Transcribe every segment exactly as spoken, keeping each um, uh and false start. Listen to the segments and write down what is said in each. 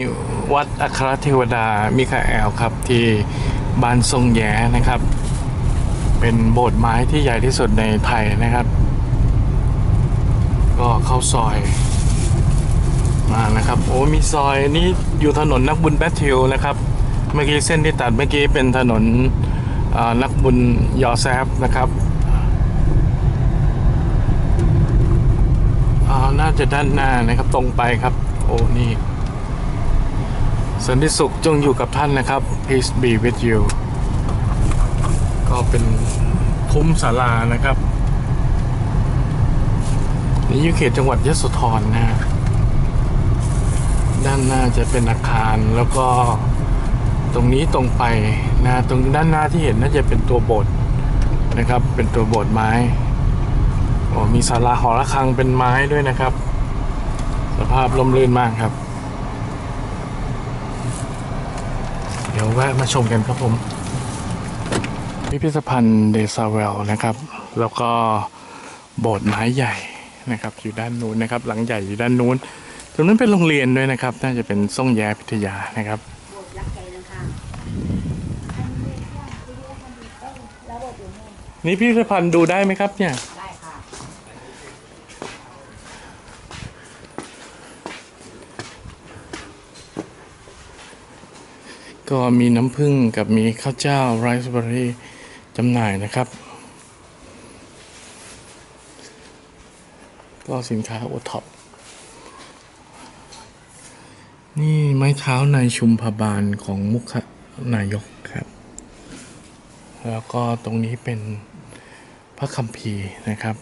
วัดอัครเทวดามิคาเอลครับที่บ้านทรงแย้นะครับเป็นโบสถ์ไม้ที่ใหญ่ที่สุดในไทยนะครับก็เข้าซอยมานะครับโอ้มีซอยนี้อยู่ถนนนักบุญแบททิลนะครับเมื่อกี้เส้นที่ตัดเมื่อกี้เป็นถนนนักบุญยอแซฟนะครับน่าจะด้านหน้านะครับตรงไปครับโอ้นี่สันติสุขจงอยู่กับท่านนะครับ Peace be with you ก็เป็นคุ้มศาลานะครับนี่อยู่เขตจังหวัดยโสธรนะด้านหน้าจะเป็นอาคารแล้วก็ตรงนี้ตรงไปนะตรงด้านหน้าที่เห็นน่าจะเป็นตัวโบสถ์นะครับเป็นตัวโบสถ์ไม้โอ้มีศาลาหอระฆังเป็นไม้ด้วยนะครับสภาพร่มรื่นมากครับเดี๋ยวแวะมาชมกันครับผมพิพิธภัณฑ์เดซาเวลนะครับแล้วก็โบสถ์ไม้ใหญ่นะครับอยู่ด้านนู้นนะครับหลังใหญ่อยู่ด้านนู้นตรงนั้นเป็นโรงเรียนด้วยนะครับน่าจะเป็นส่งแย้พิทยานะครับนี่พิพิธภัณฑ์ดูได้ไหมครับเนี่ยได้ค่ะก็มีน้ำผึ้งกับมีข้าวเจ้าไรซ์เบอร์รี่จำหน่ายนะครับก็สินค้าโอท็อปนี่ไม้เท้าในชุมพบาลของมุขนายกครับแล้วก็ตรงนี้เป็นพระคัมภีร์นะครับ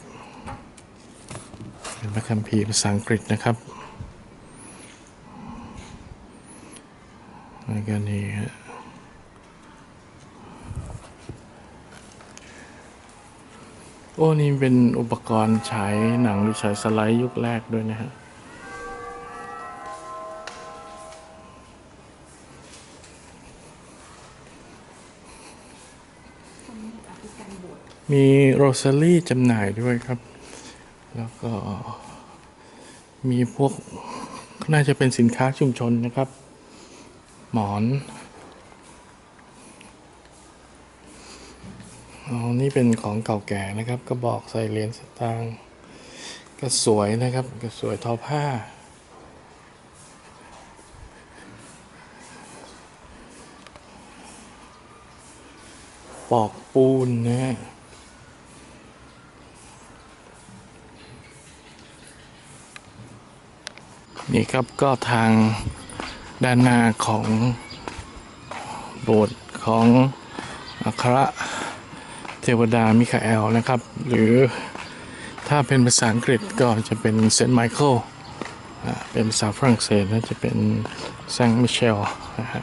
เป็นพระคัมภีร์ภาษาอังกฤษนะครับแล้วก็นี่ฮะโอ้นี่เป็นอุปกรณ์ฉายหนังหรือฉายสไลด์ยุคแรกด้วยนะฮะมีโรซารี่จำหน่ายด้วยครับแล้วก็มีพวกน่าจะเป็นสินค้าชุมชนนะครับหมอนอ๋อนี่เป็นของเก่าแก่นะครับก็บอกใส่เหรียญสตางค์ก็สวยนะครับก็สวยทอผ้าปอกปูนนะนี่ครับก็ทางด้านหน้าของโบสถ์ของอัครเทวดามิคาเอลนะครับหรือถ้าเป็นภาษาอังกฤษก็จะเป็นเซนต์ไมเคิลเป็นภาษาฝรั่งเศสน่าจะเป็นแซงต์มิเชลนะฮะ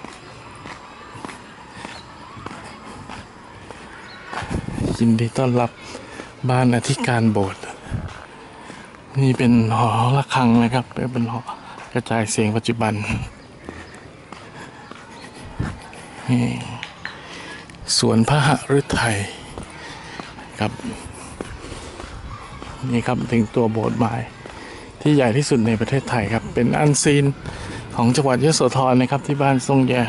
ยินดีต้อนรับบ้านอธิการโบสถ์นี่เป็นหอระฆังนะครับเป็นหอกระจายเสียงปัจจุบันสวนพระหฤทัยครับนี่ครับถึงตัวโบสถ์ไม้ที่ใหญ่ที่สุดในประเทศไทยครับเป็นอันซีนของจังหวัดยโสธรนะครับที่บ้านทรงแย้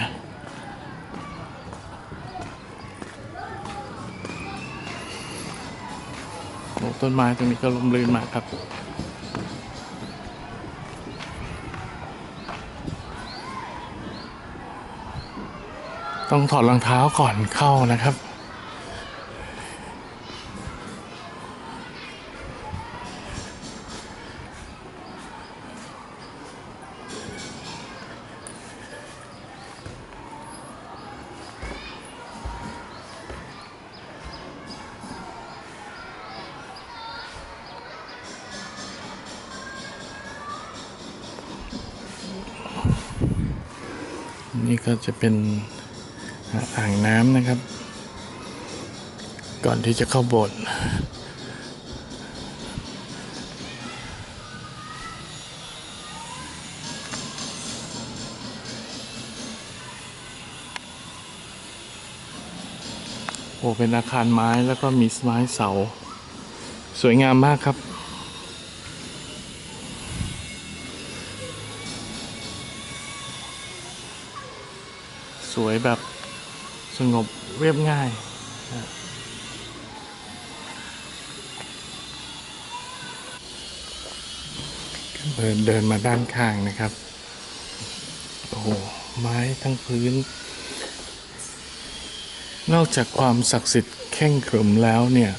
ต้นไม้ตรงนี้ก็ร่มรื่นมากครับต้องถอดรองเท้าก่อนเข้านะครับนี่ก็จะเป็นอ่างน้ำนะครับก่อนที่จะเข้าโบสถ์โอ้เป็นอาคารไม้แล้วก็มีไม้เสาสวยงามมากครับ โวยแบบสงบเรียบง่ายเดินเดินมาด้านข้างนะครับโอ้โหไม้ทั้งพื้นนอกจากความศักดิ์สิทธิ์เข่งขรึมแล้วเนี่ย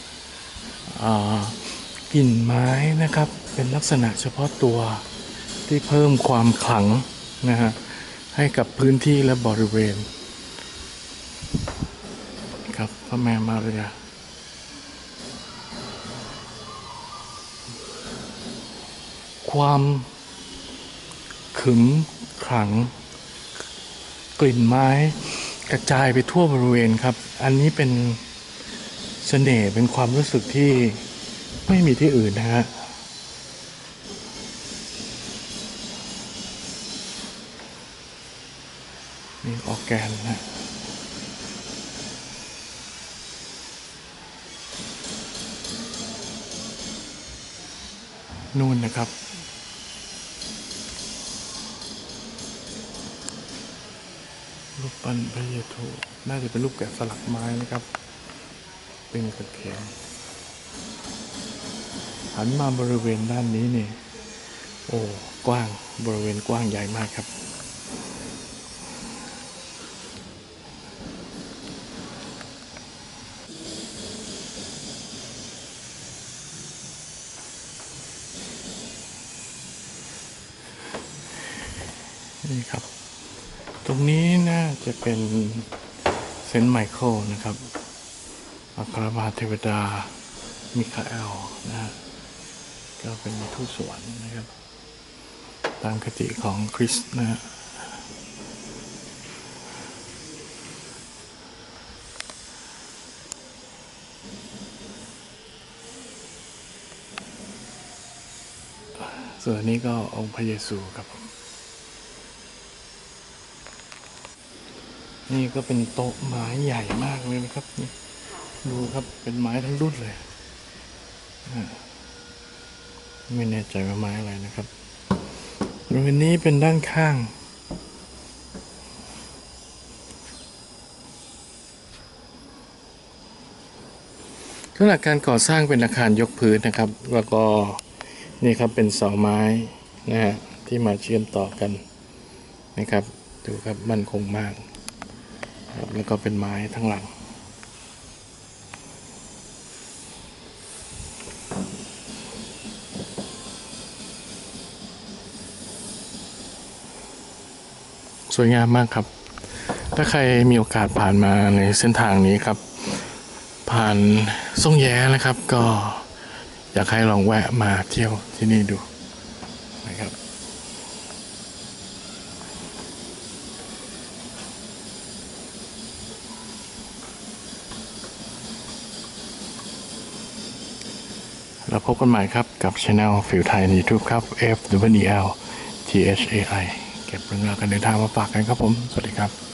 กลิ่นไม้นะครับเป็นลักษณะเฉพาะตัวที่เพิ่มความขลังนะฮะให้กับพื้นที่และบริเวณครับพระแม่มารียาความขึงขลังกลิ่นไม้กระจายไปทั่วบริเวณครับอันนี้เป็นเสน่ห์เป็นความรู้สึกที่ไม่มีที่อื่นนะฮะนี่ออร์แกนนะนู่นนะครับรูปปั้นพระเยซูน่าจะเป็นรูปแกะสลักไม้นะครับเป็นกระเขนหันมาบริเวณด้านนี้นี่โอ้กว้างบริเวณกว้างใหญ่มากครับนี่ครับตรงนี้น่าจะเป็นเซนต์ไมเคิลนะครับอัครมหาเทวดามิคาเอลนะฮะก็เป็นทูตสวรรค์นะครับตามคติของคริสต์นะฮะส่วนนี้ก็องค์พระเยซูครับนี่ก็เป็นโต๊ะไม้ใหญ่มากเลยนะครับนี่ดูครับเป็นไม้ทั้งรุ่นเลยไม่แน่ใจว่าไม้อะไรนะครับบริเวณนี้เป็นด้านข้างขณะการก่อสร้างเป็นอาคารยกพื้นนะครับแล้วก็นี่ครับเป็นเสาไม้นะฮะที่มาเชื่อมต่อกันนะครับดูครับมั่นคงมากครับแล้วก็เป็นไม้ทั้งหลังสวยงามมากครับถ้าใครมีโอกาสผ่านมาในเส้นทางนี้ครับผ่านซ่งแย้นะครับก็อยากให้ลองแวะมาเที่ยวที่นี่ดูนะครับเราพบกันใหม่ครับกับช่องฟิวไทยใน YouTube ครับ F W E L T H A I เก็บเรื่องราวการเดินทางมาฝากกันครับผมสวัสดีครับ